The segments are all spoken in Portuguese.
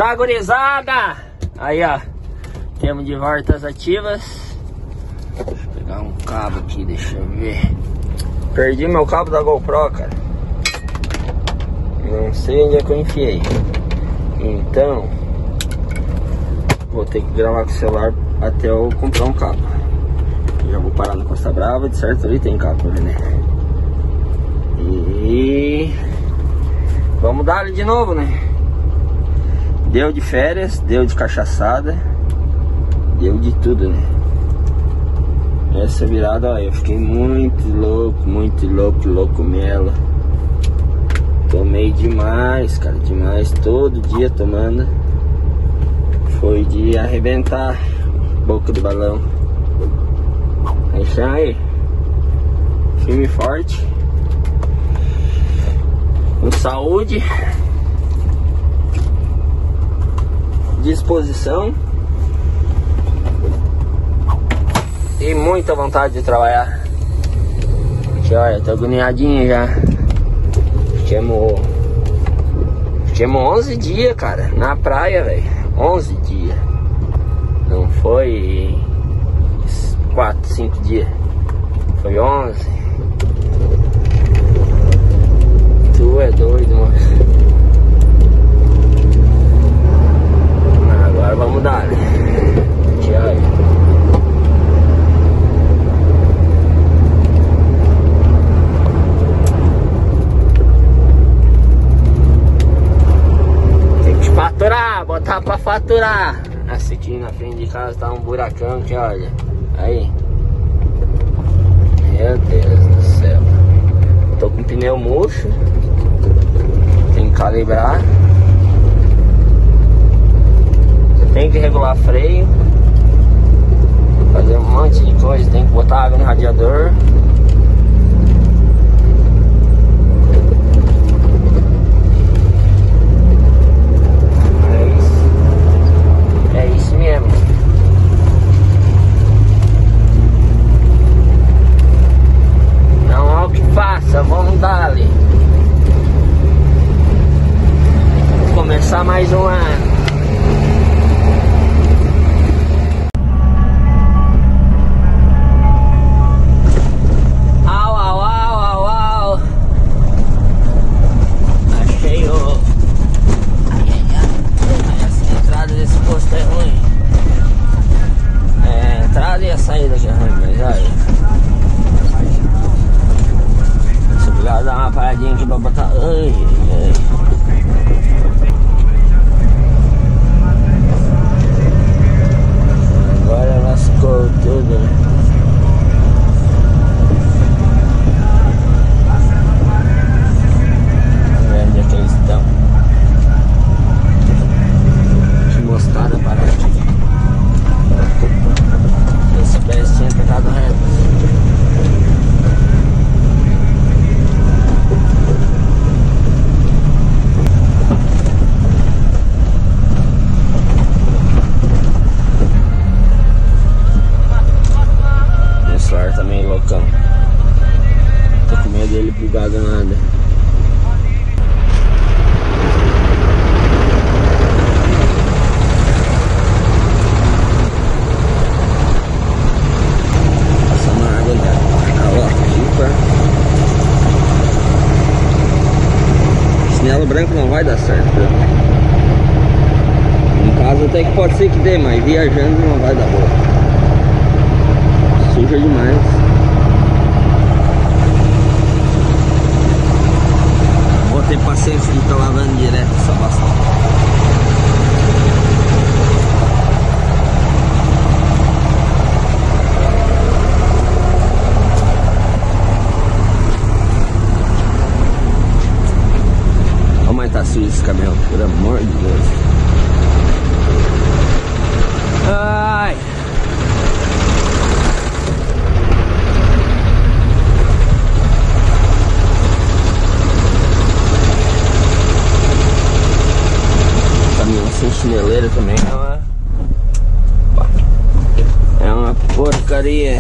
voltar, gurizada! Aí, ó. Temos de volta as ativas. Deixa eu pegar um cabo aqui, deixa eu ver. Perdi meu cabo da GoPro, cara. Não sei onde é que eu enfiei. Então vou ter que gravar com o celular até eu comprar um cabo. Já vou parar na Costa Brava, de certo ali tem cabo ali, né? E vamos dar ali de novo, né? Deu de férias, deu de cachaçada, deu de tudo, né? Essa virada, ó, eu fiquei muito louco mela. Tomei demais, cara, demais. Todo dia tomando. Foi de arrebentar a boca do balão. Deixa aí. Firme e forte. Com saúde. Disposição. E muita vontade de trabalhar. Aqui, olha, tô agoniadinho já. Ficamos 11 dias, cara, na praia, velho. 11 dias. Não foi 4, 5 dias. Foi 11. Tu é doido, mano. Agora vamos dar, né? Tchau. Faturar, botar pra faturar. Essa aqui na frente de casa tá um buracão que olha. Aí. Meu Deus do céu. Tô com pneu murcho. Tem que calibrar. Tem que regular freio. Fazer um monte de coisa. Tem que botar água no radiador. Vamos dar ali. Começar mais um ano. Au. Achei o... Essa entrada desse posto é ruim. É, a entrada e a saída que é ruim, mas aí. Dar uma paradinha aqui pra botar. Agora lascou tudo, né? Vamos ver onde é que eles estão. Deixa eu mostrar a parada aqui. Se eu soubesse, tinha pegado reto. Também loucão. Tô com medo dele bugado nada. Passando a água da pipa. Chinelo branco não vai dar certo, viu? No caso até que pode ser que dê, mas viajando não vai dar boa. Suja demais. Vou ter paciência de estar lavando direto essa bosta. Olha como tá sujo esse caminhão, pelo amor de Deus. Ai. Sem chineleira também é uma porcaria.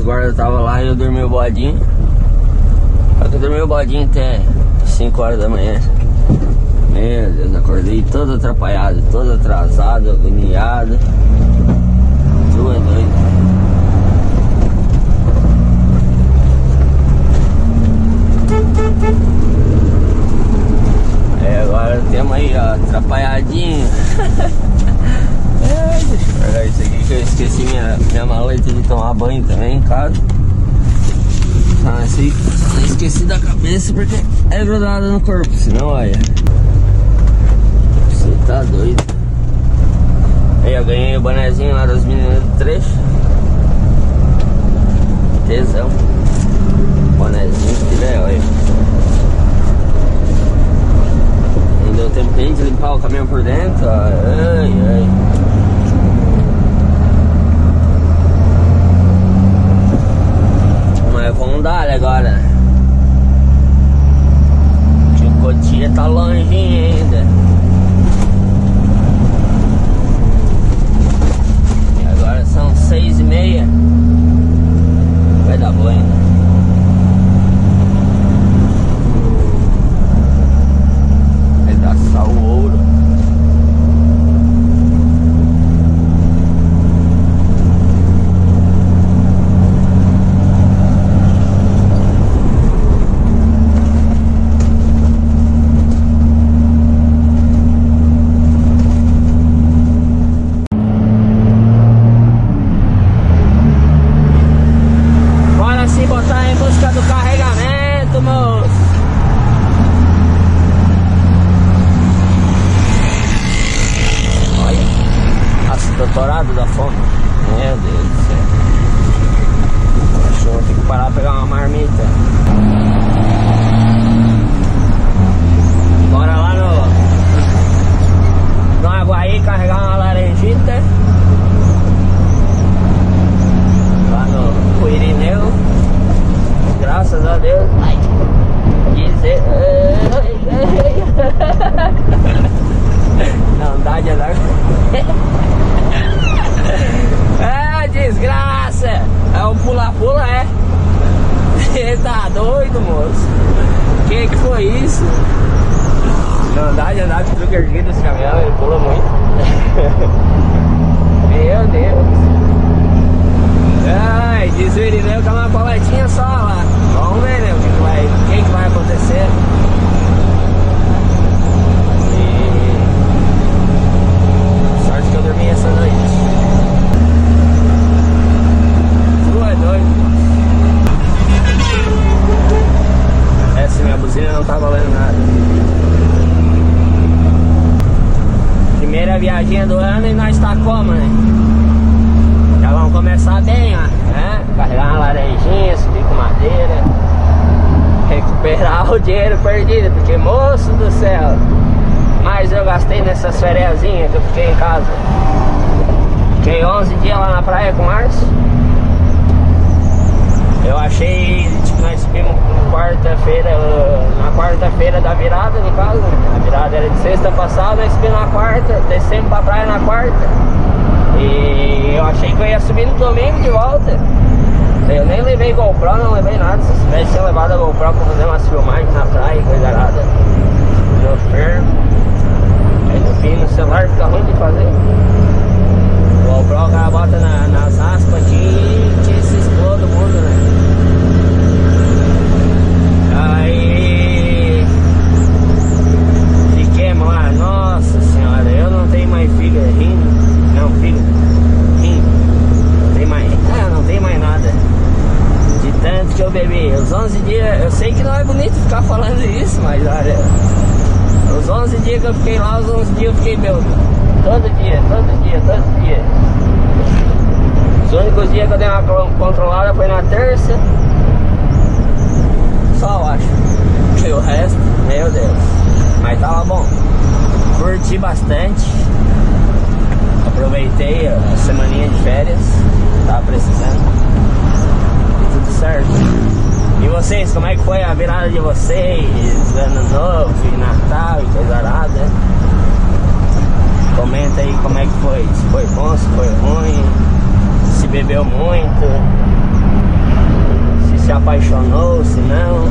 os guardas estavam lá e eu dormi o bodinho. Só que eu dormi o bodinho até 5 horas da manhã. Meu Deus, acordei todo atrapalhado, todo atrasado, agoniado. Tu é doido. Agora temos aí, ó, atrapalhadinho. Deixa eu pegar isso aqui que eu esqueci minha maleta de tomar banho também em casa. Só esqueci da cabeça porque é grudada no corpo, senão olha. Você tá doido. Aí eu ganhei o bonezinho lá das meninas do trecho. Tesão. Bonezinho que tiver, olha. Não deu tempo nem de limpar o caminhão por dentro. Ai, ai. Mas vamos dar agora. Que o Cotia tá longe ainda. E agora são 6h30. Vai dar boa ainda. Vai dar sal ouro. Doutorado da fome. Meu Deus do céu. Acho que eu vou ter que parar pra pegar uma marmita. Bora lá no Aguaí carregar uma laranjita. Lá no Irineu. Graças a Deus. Ai, dizer. Não dá de andar. É desgraça! É um pula-pula, é? Tá doido, moço? Que foi isso? Não dá de andar com o truque erguido esse caminhão, ele pula muito. Meu Deus! Ai, diz o Irineu que é uma coletinha só lá. Vamos ver, né? O que vai acontecer? Sorte que eu dormi essa noite. Essa minha buzina não tá valendo nada. Primeira viaginha do ano e nós tá como, né? Já vamos começar bem, ó, né? Carregar uma laranjinha, subir com madeira, recuperar o dinheiro perdido, porque moço do céu, mas eu gastei nessas fériasinhas que eu fiquei em casa. Fiquei 11 dias lá na praia com o Márcio. Eu achei, tipo, nós subimos na quarta-feira da virada, no caso, né? A virada era de sexta passada, nós subimos na quarta, descemos pra praia na quarta. E eu achei que eu ia subir no domingo de volta. Eu nem levei GoPro, não levei nada. Se tivesse levado a GoPro pra fazer umas filmagens na praia e coisa arada, no fermo. Aí no fim, no celular fica ruim de fazer. O GoPro o cara bota nas aspas aqui e se explode o mundo, né? Aí fiquemos lá, nossa senhora, eu não tenho mais fígado, rim, não tem mais nada. De tanto que eu bebi, os 11 dias, eu sei que não é bonito ficar falando isso, mas olha, os 11 dias que eu fiquei lá, os 11 dias eu fiquei bêbado. Todo dia. Os únicos dias que eu dei uma controlada foi na terça. Só eu acho. E o resto, meu Deus. Mas tava bom. Curti bastante. Aproveitei a semaninha de férias. Tava precisando. E tudo certo. E vocês, como é que foi a virada de vocês? Ano novo e Natal e coisa arada? Comenta aí como é que foi. Se foi bom, se foi ruim. Se bebeu muito. se apaixonou, se não.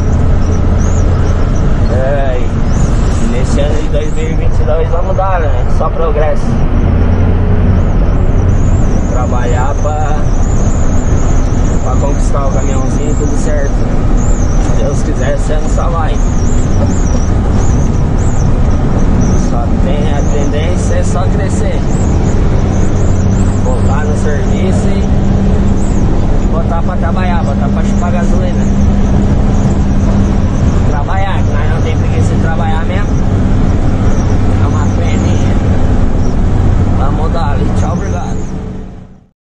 Nesse ano de 2022 vamos dar, né? Só progresso. Trabalhar pra